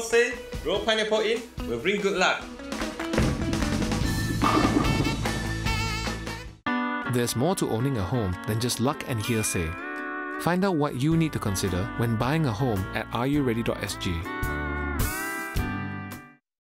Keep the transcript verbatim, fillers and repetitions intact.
say, roll pineapple in will bring good luck. There's more to owning a home than just luck and hearsay. Find out what you need to consider when buying a home at are you ready dot s g.